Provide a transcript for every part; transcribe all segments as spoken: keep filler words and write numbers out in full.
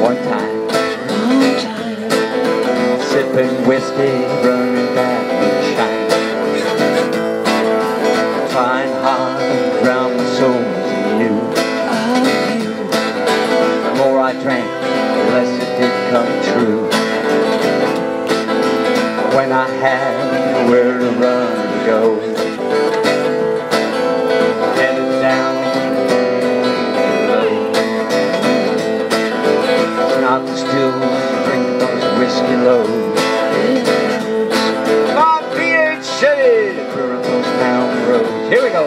One time, sipping whiskey, running that moonshine, trying hard to drown my soul in you. The more I drank, the less it did come true. When I had nowhere to run to go, headed down the lake, not to still drink those whiskey loads. My P H Chevy burn those mountain roads. Here we go.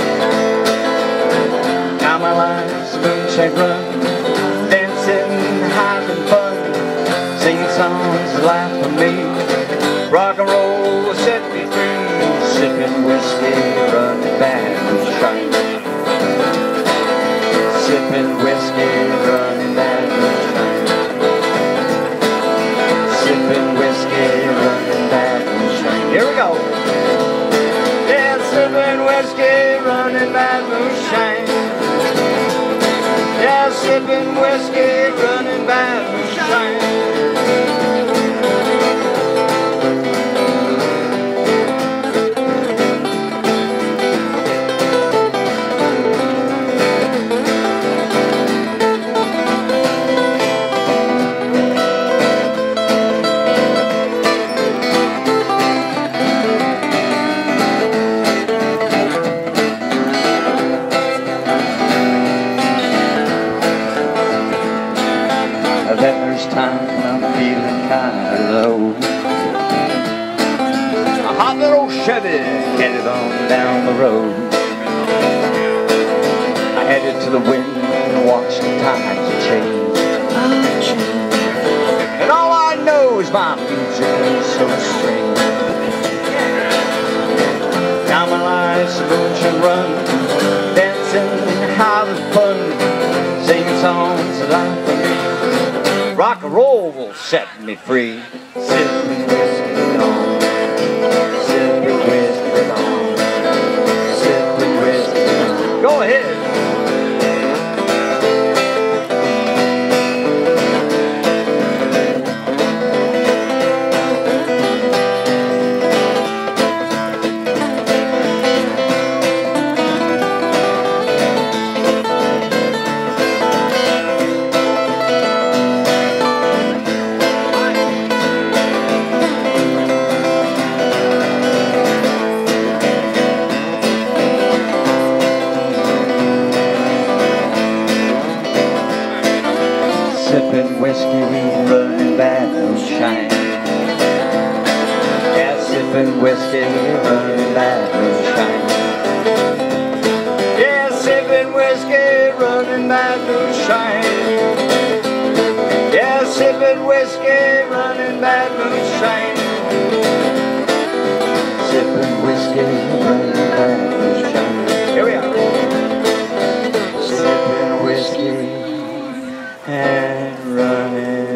Now my life's moonshine run, dancing, having fun, singing songs that laugh for me. Rock and roll will set me free, sipping whiskey, running bad moonshine. Sipping whiskey, running bad moonshine. Sipping whiskey, running bad moonshine. Here we go. Yeah, sipping whiskey, running bad moonshine. Yeah, sipping whiskey, running bad moonshine. Then there's time I'm feeling kinda low. A hot little Chevy headed on down the road. I headed to the wind and watched the tides change. And all I know is my music is so strange. Now my life's a moonshine run, dancing, having fun, singing songs that I for me. Rock and roll will set me free. Sipping whiskey on, sipping whiskey on, sipping whiskey on. Go ahead. Sipping whiskey, running bad moonshine. Yeah, sipping whiskey, running bad moonshine. Yeah, sipping whiskey, running bad moonshine. Yeah, sipping whiskey, running bad moonshine. Sipping whiskey, running bad moonshine. Here we are. Sipping whiskey and running